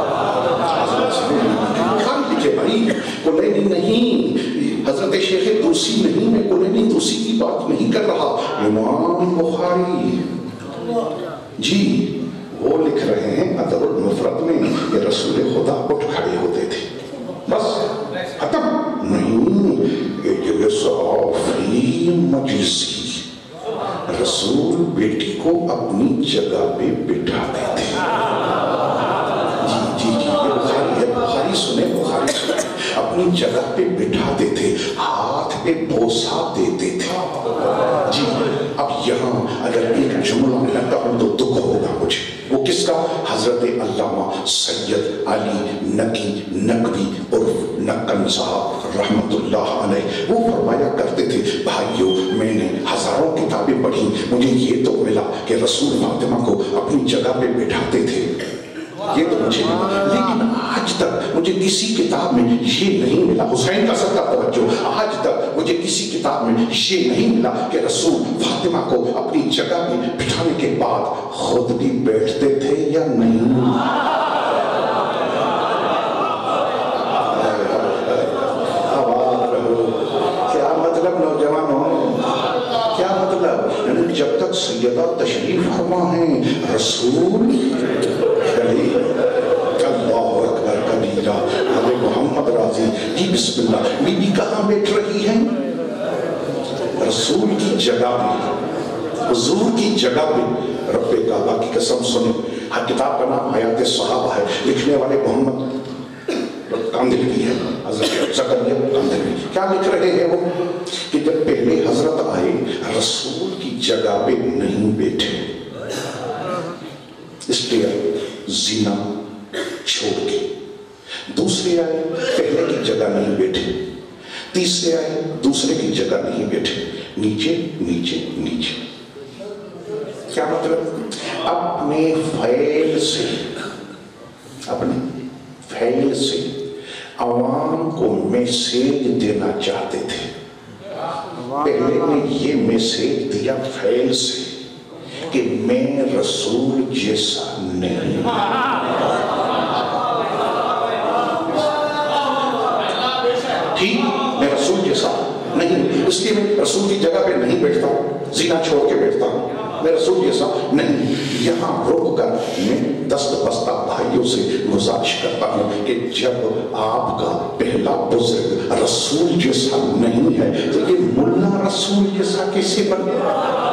خان لکھے بھائی کلینی نہیں، حضرت شیخ توسی نہیں، میں کلینی توسی کی بات نہیں کر رہا. امام بخاری جی وہ لکھ رہے ہیں ادب المفرد میں کہ رسول خدا اٹھ کھڑے ہوتے تھے. بس ختم نہیں. فی مجلسی رسول بیٹی کو اپنی جگہ پہ بٹھاتے تھے. جی جی جی یہ بخاری ہے، بخاری سنیں بخاری سنیں. اپنی جگہ پہ بٹھاتے تھے، ہاتھ پہ بوسہ دیتے تھے. جی اب یہاں اگر ایک جملہ میں کہوں تو دکھ ہوگا مجھے. وہ کس کا؟ حضرت علامہ سید علی نقی نقوی عرف نقن صاحب رحمت اللہ علیہ. وہ فرمایا کرتے تھے بھائیو میں نے ہزاروں کتابیں پڑھی، مجھے یہ تو ملا کہ رسول فاطمہ کو اپنی جگہ پہ بٹھاتے تھے، یہ تو مجھے ملا، لیکن آج تک مجھے کسی کتاب میں یہ نہیں ملا. حسین کا صدقہ توجہ، آج تک مجھے کسی کتاب میں یہ نہیں ملا کہ رسول فاطمہ کو اپنی جگہ پہ بٹھانے کے بعد خود بھی بیٹھتے تھے یا نہیں. کیا مطلب نوجوانوں، کیا مطلب؟ جب تک سیدہ تشریف فرما ہیں رسول اللہ اکبر کبیرہ. حضرت محمد راضی جی بسم اللہ. بی بی کہاں بیٹھ رہی ہیں؟ رسول کی جگہ پہ، حضور کی جگہ پہ. رب کعبہ کی قسم سنیں، ہر کتاب کا نام حیات صحابہ ہے، لکھنے والے محمد کاندھلوی ہے، حضرت زکریا کاندھلوی. کیا لکھ رہے ہیں وہ؟ کہ جب پہلے حضرت آئے رسول کی جگہ پہ نہیں بیٹھے، اس لیے زنا چھوڑ کے. دوسرے آئے پہلے کی جگہ نہیں بیٹھے، تیسرے آئے دوسرے کی جگہ نہیں بیٹھے، نیچے نیچے نیچے. کیا مطلب؟ اپنے فعل سے اپنے فعل سے عوام کو میسیج دینا چاہتے تھے. پہلے نے یہ میسیج دیا فعل سے کہ میں رسول جیسا نہیں، ٹھیک میں رسول جیسا نہیں، اس لیے میں رسول کی جگہ پہ نہیں بیٹھتا ہوں، زنا چھوڑ کے بیٹھتا ہوں، میں رسول جیسا نہیں. یہاں رک کر میں دست بستہ بھائیوں سے گزارش کرتا ہوں کہ جب آپ کا پہلا بزرگ رسول جیسا نہیں ہے تو یہ ملا رسول جیسا کیسے بن گیا؟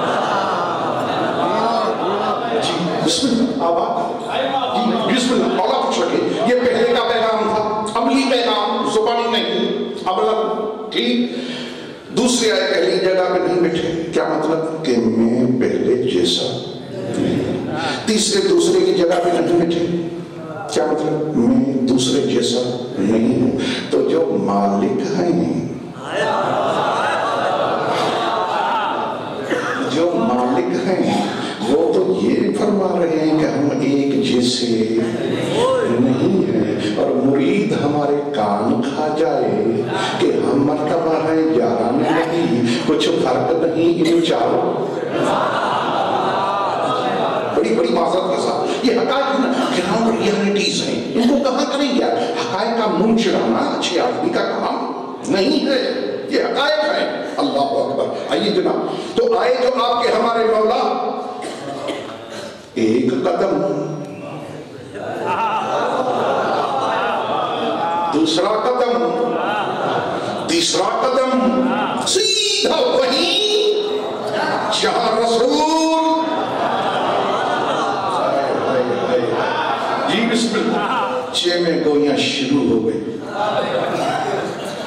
جی بسم اللہ آباد جی بسم اللہ اولا کچھ رکھے. یہ پہلے کا پیغام تھا، عملی پیغام، زبانی نہیں، عمل. ٹھیک. دوسرے آئے پہلی جگہ پہ نہیں بیٹھے. کیا مطلب؟ کہ میں پہلے جیسا. تیسرے دوسرے کی جگہ پہ نہیں بیٹھے. کیا مطلب؟ میں دوسرے جیسا نہیں ہوں. تو جو مالک ہیں، جو مالک ہیں وہ تو یہ فرما رہے ہیں کہ ہم ایک جیسے نہیں ہیں، اور مرید ہمارے کان کھا جائے کہ ہم مرتبہ ہے گیارہ میں نہیں، کچھ فرق نہیں ان چاروں. بڑی بڑی معذرت کے ساتھ یہ حقائق گراؤنڈ ریالٹیز ہیں، ان کو کہاں کریں گے؟ حقائق کا منہ چڑھانا اچھے آدمی کا کام نہیں ہے، یہ حقائق ہیں. اللہ اکبر. آئیے جناب، تو آئے جو آپ کے ہمارے مولا، ایک قدم دوسرا قدم تیسرا قدم سیدھا وہیں جہاں رسول. جی بسم اللہ. چھ میں گویاں شروع ہو گئی.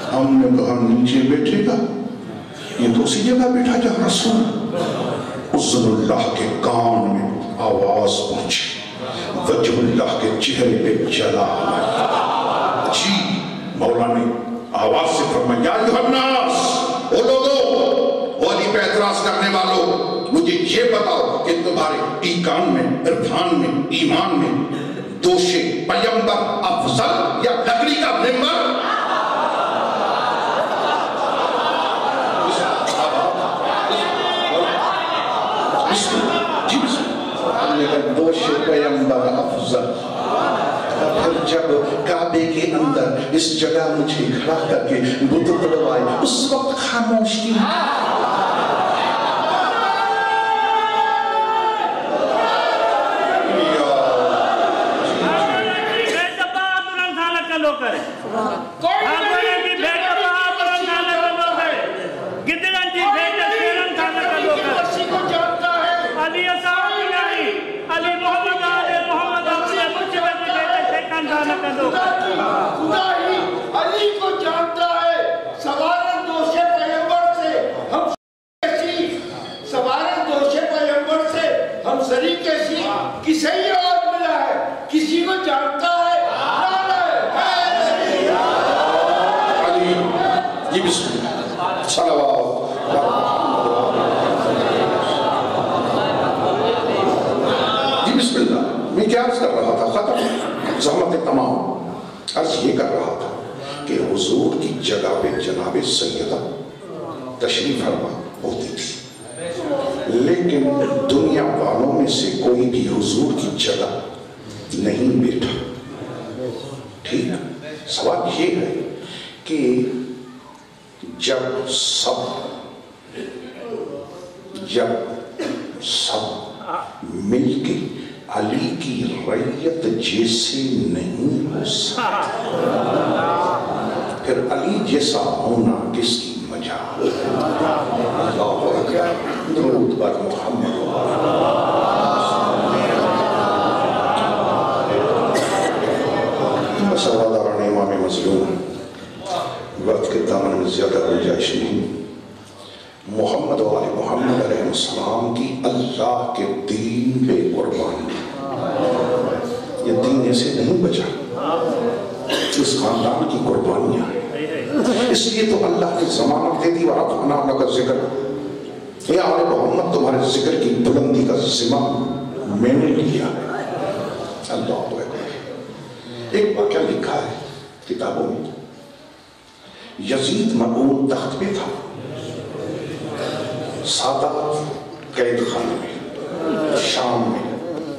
ہم نے کہا نیچے بیٹھے گا، یہ تو اسی جگہ بیٹھا جہاں رسول۔ عزن اللہ کے کان میں آواز پہنچی، وجہ اللہ کے چہرے پہ جلال آئی۔ جی مولا نے آواز سے فرمایا، یا ایھا الناس، او لوگو، ولی پہ اعتراض کرنے والوں، مجھے یہ بتاؤ کہ تمہارے ایمان میں، عرفان میں، ایمان میں دوش پیمبر افضل یا لکڑی کا ممبر؟ دوش پیمبر افضل۔ پھر جب کعبے کے اندر اس جگہ مجھے کھڑا کر کے بت توڑوائے، اس وقت خاموش کی خدا ہی علی کو جانتا ہے۔ سوارن دوش پیغمبر سے ہم کسی سوارن دوش پیغمبر سے ہم سری کسی کسے یہ آج ملا ہے، کسی کو جانتا ہے؟ علی جی بسم اللہ صلوات جی بسم اللہ۔ میں کیا عرض کر رہا تھا؟ ختم زحمت تمام۔ عرض یہ کر رہا تھا کہ حضور کی جگہ پہ جناب سیدہ تشریف فرما ہوتی تھی، لیکن دنیا والوں میں سے کوئی بھی حضور کی جگہ نہیں بیٹھا۔ ٹھیک، سوال یہ ہے کہ جب سب جب سب مل کے علی کی ریت جیسے نہیں ہو سکتے، پھر علی جیسا ہونا کس کی مجال؟ اللہ اکبر، درود بر محمد۔ سواداران امام مظلوم، وقت کے دامن میں زیادہ گنجائش نہیں۔ محمد و آل محمد علیہ السلام کی اللہ کے دین پہ قربانی، یہ دین ایسے نہیں بچا، اس خاندان کی قربانیاں ہیں۔ اس لیے تو اللہ نے ضمانت دے دی، وَرَفَعْنَا لَكَ ذِکْرَکَ، اے آل محمد تمہارے ذکر کی بلندی کا ذمہ میں نے لیا ہے۔ اللہ اکبر۔ ایک واقعہ لکھا ہے کتابوں میں، یزید ملعون تخت پہ تھا، سادات قید خانے میں شام میں،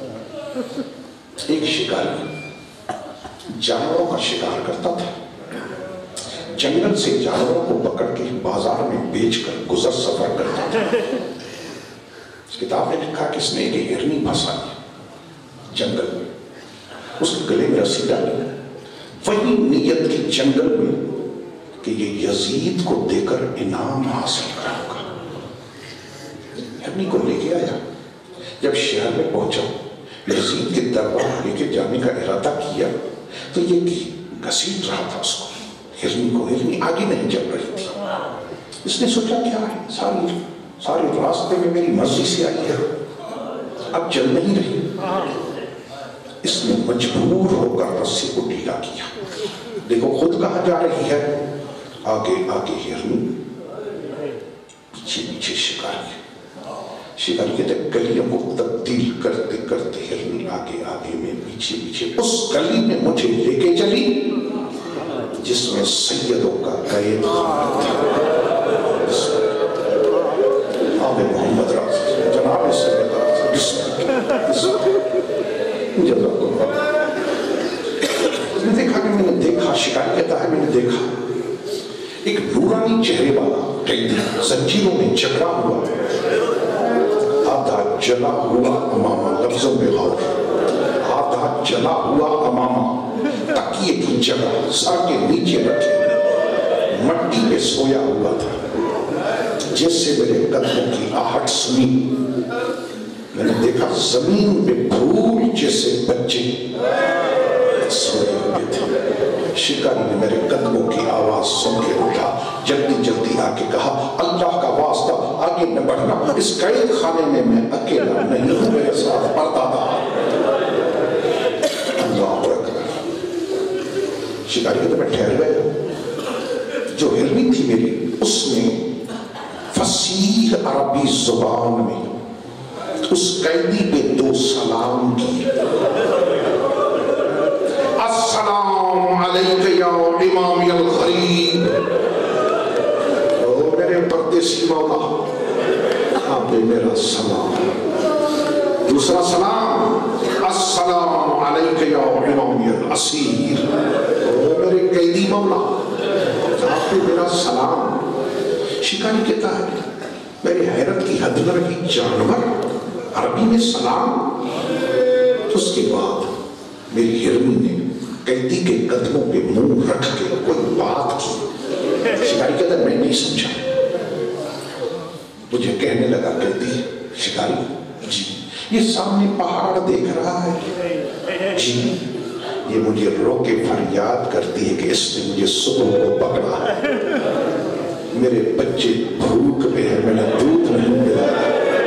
ایک شکاری جانوروں کا شکار کرتا تھا، جنگل سے جانوروں کو پکڑ کے بازار میں بیچ کر گزر سفر کرتا تھا۔ اس کتاب میں لکھا کہ اس نے ایک ہرنی پھنسائی جنگل میں، اس کے گلے میں رسی ڈالی، وہی نیت کی جنگل میں کہ یہ یزید کو دے کر انعام حاصل کروں گا۔ ہرنی کو لے کے آیا، جب شہر میں پہنچا، یزید کے دربار لے کے جانے کا ارادہ کیا تو یہ گھسیٹ رہا تھا اس کو، ہرنی کو۔ ہرنی آگے نہیں چل رہی تھی۔ اس نے سوچا کیا ہے، ساری سارے راستے میں میری مرضی سے آئی ہے، اب چل نہیں رہی۔ اس نے مجبور ہو کر رسی کو ڈھیلا کیا۔ دیکھو خود کہاں جا رہی ہے، آگے آگے ہرنی، پیچھے پیچھے شکاری۔ شکاری کہتے ہیں گلیوں کو تبدیل کرتے کرتے ہرنی آگے آگے میں پیچھے پیچھے اس گلی میں مجھے لے کے چلی جس میں سیدوں کا قید خانہ تھا۔ آب محمد راز جناب سید راز جزاک اللہ۔ اس نے دیکھا کہ میں نے دیکھا، شکاری کہتا ہے میں نے دیکھا ایک نورانی چہرے والا قیدی زنجیروں میں جکڑا ہوا، آدھا جلا ہوا امامہ، لفظوں میں غور، آدھا جلا ہوا امامہ تکیے کی جگہ سر کے نیچے رکھے مٹی پہ سویا ہوا تھا۔ جس سے میرے قدموں کی آہٹ سنی، میں نے دیکھا زمین پہ پھول جیسے بچے سوئے ہوئے تھے۔ شکاری نے میرے قدموں کی آواز سن کے جلدی جلدی آ کے کہا اللہ کا واسطہ آگے نہ بڑھنا، اس قید خانے میں میں اکیلا نہیں ہوں، میرے ساتھ پڑتا تھا۔ اللہ اکبر۔ شکاری کہتا میں ٹھہر گیا۔ جو ہرنی تھی میری، اس نے فصیح عربی زبان میں اس قیدی پہ دو سلام کی۔ السلام علیک یا امامی الغریب، او میرے پردیسی مولا، آپ نے میرا سلام۔ دوسرا سلام، السلام علیک یا امامی الاسیر، او میرے قیدی مولا، آپ نے میرا سلام۔ شکاری کہتا ہے میری حیرت کی حد نہ رہی، جانور عربی میں سلام۔ اس کے بعد میری ہرنی نے قیدی کے قدموں پہ منہ رکھ کے کوئی بات کی۔ شکاری کہتا ہے میں نہیں سمجھا۔ مجھے کہنے لگا قیدی، شکاری جی یہ سامنے پہاڑ دیکھ رہا ہے جی، یہ مجھے رو کے فریاد کرتی ہے کہ اس نے مجھے صبح کو پکڑا ہے، میرے بچے بھوک پہ ہے، میں نے دودھ نہیں پلایا،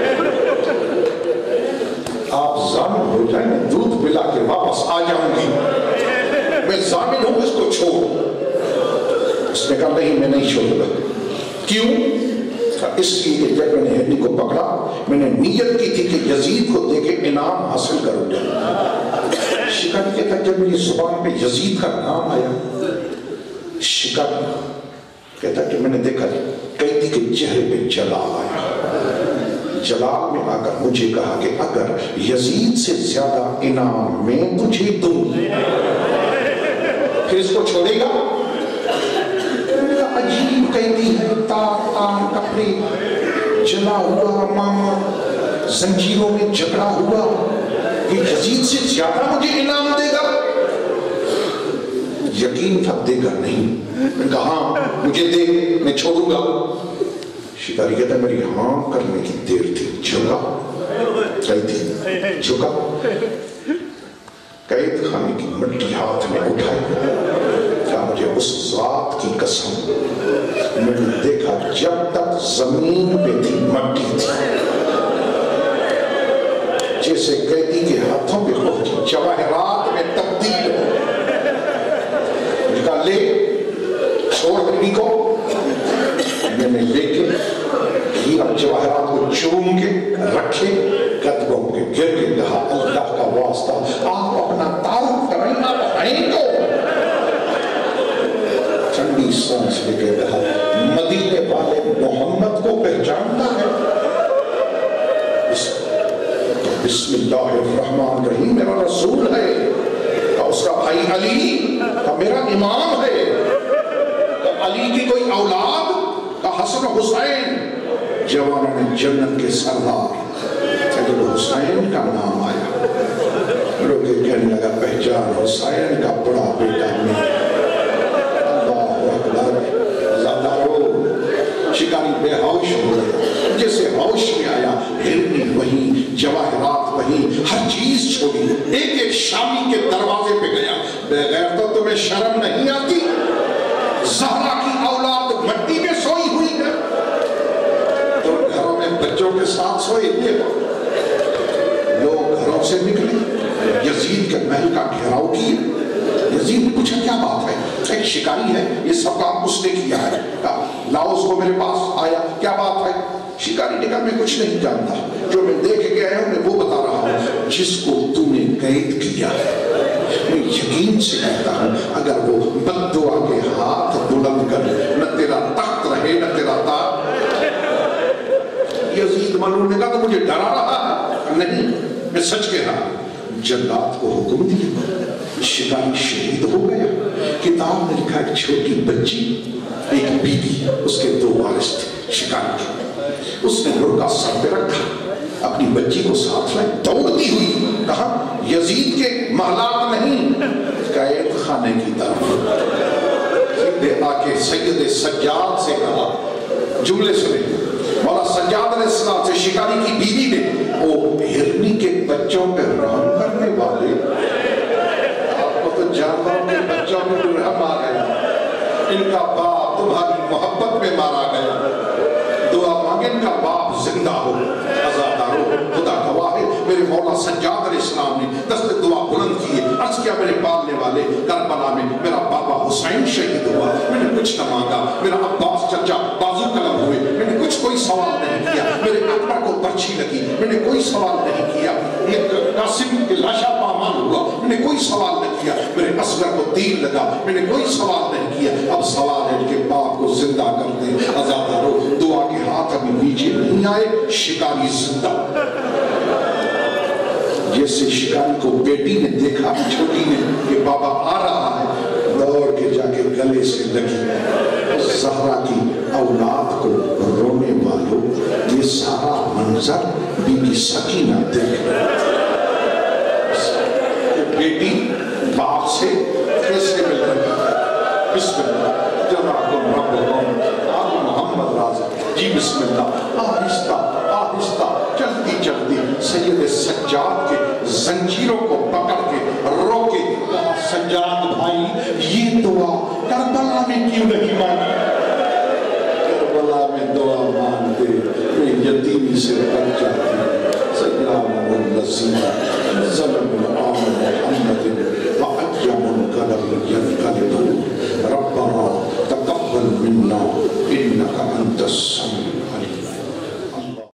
آپ ضامن ہو جائیں، میں دودھ پلا کے واپس آ جاؤں گی، میں ضامن ہوں، اس کو چھوڑ۔ اس نے کہا نہیں میں نہیں چھوڑوں گا۔ کیوں؟ اس لیے کہ جب میں نے ہرنی کو پکڑا میں نے نیت کی تھی کہ یزید کو دے کے انعام حاصل کروں گا۔ شکاری کہتا جب میری زبان پہ یزید کا نام آیا، شکاری کہتا کہ میں نے دیکھا قیدی کے چہرے پہ جلال آیا، جلال میں آ کر مجھے کہا کہ اگر یزید سے زیادہ انعام میں تجھے دوں پھر اس کو چھوڑے گا؟ عجیب قیدی ہے، تار تار کپڑے، جلا ہوا ماما، زنجیروں میں جکڑا ہوا، کہ یزید سے زیادہ مجھے انعام دے گا؟ یقین تھا دے گا نہیں۔ میں کہا ہاں مجھے دے، میں چھوڑوں گا۔ شکاری کہتا میری ہاں کرنے کی دیر تھی، جھکا قیدی جھکا، قید خانے کی مٹی ہاتھ میں اٹھائی، کہا مجھے اس ذات کی قسم میں نے دیکھا جب تک زمین پہ تھی مٹی تھی، جیسے قیدی کے ہاتھوں پہ پہنچی جواہرات میں تبدیل ہو۔ مجھے کہا لے چھوڑ ہرنی کو، میں نے لے کے ہیرا جواہرات کو چوم کے رکھے، قدموں کے گر کے کہا اللہ کا واسطہ آپ اپنا تعارف کریں، آپ ہیں تو؟ ٹھنڈی سانس لے کے کہا مدینے والے محمد کو پہچانتا ہے؟ بسم اللہ الرحمن الرحیم، میرا رسول ہے، اس کا بھائی علی کا میرا امام ہے، علی کی کوئی اولاد کا حسن حسین، جوانوں میں جنت کے سردار، جب حسین کا نام آیا لوگ کہنے لگا پہچان حسین کا بڑا بیٹا میں۔ اللہ اکبر، زیادہ ہو شکاری بے ہوش ہو گیا، جیسے ہوش میں آیا ہرنی وہیں، جواہرات وہیں، ہر چیز چھوڑی، ایک ایک شامی کے دروازے پہ گیا۔ بغیر تو تمہیں شرم نہیں آتی؟ زہرا کی اولاد مٹی میں سوئی ہوئی ہے، تو گھروں میں بچوں کے ساتھ سوئے ہوئے ہو۔ لوگ گھروں سے نکلے، یزید کے محل کا گھیراؤ کیے۔ یزید نے پوچھا کیا بات ہے؟ ایک شکاری ہے، یہ سب کام اس نے کیا ہے، لاؤ اس کو میرے پاس آیا، کیا بات ہے؟ شکاری نے کہا میں کچھ نہیں جانتا، جو میں دیکھ کے آیا ہوں میں وہ بتا رہا ہوں، جس کو تو نے قید کیا میں یقین سے کہتا ہوں اگر وہ بد دعا کے ہاتھ بلند کر نہ تیرا تخت رہے نہ تیرا تاج۔ یزید ملعون نے کہا تو مجھے ڈرا رہا ہے؟ نہیں، میں سچ کہہ رہا ہوں۔ جلاد کو حکم دیا، شکاری شہید ہو گیا۔ کتاب میں لکھا ایک چھوٹی بچی، ایک بیوی، اس کے دو وارث تھے شکاری کے، اس نے لڑکا سر پہ رکھا، اپنی بچی کو ساتھ لائے، دوڑتی ہوئی کہا یزید کے محلات نہیں، قید خانے کی طرف۔ سیدھے آ کے سید سجاد سے کہا، جملے سنے، مولا سجاد علیہ السلام سے شکاری کی بیوی نے، وہ ہرنی کے بچوں پہ رحم کرنے والے، آپ کو تو جانوروں کے بچوں پہ رحم آ گیا، ان کا باپ تمہاری محبت میں مارا گیا، دعا مانگے ان کا باپ زندہ ہو۔ عزادارو خدا گواہ ہے، میرے مولا سجاد علیہ السلام نے دست دعا بلند کیے، عرض کیا میرے پالنے والے کربلا میں میرا بابا حسین شہید ہوا، میں نے کچھ نہ مانگا، میرا عباس چچا بازو قلم ہوئے، میں نے کچھ کوئی سوال نہیں کیا، میرے اکبر کو پرچھی لگی، میں نے کوئی سوال نہیں کیا، قاسم کی لاشا پامال ہوا، میں نے کوئی سوال نہیں کیا، میرے اصغر کو تیر لگا، میں نے کوئی سوال نہیں کیا، اب سوال ہے کہ باپ کو زندہ کر دیں۔ عزادارو دعا کے ہاتھ ابھی نیچے نہیں آئے، شکاری زندہ، جیسے شکاری کو بیٹی نے دیکھا چھوٹی نے کہ بابا آ رہا ہے، دوڑ کے جا کے گلے سے لگی۔ زہرا کی اولاد کو رونے والوں، یہ سارا منظر بی بی سکینہ دیکھ بیٹی باپ سے کیسے مل رہی ہے۔ بسم اللہ جزاکم ربکم آل محمد رازق جی بسم اللہ، آہستہ آہستہ چلتی چلتی سید سجاد کے زنجیروں کو پکڑ کے روکے، کہا سجاد بھائی یہ دعا کربلا میں کیوں نہیں مانگی؟ کربلا میں دعا مانگتے میں یتیمی سے بچ جاتی۔ سجاد الذین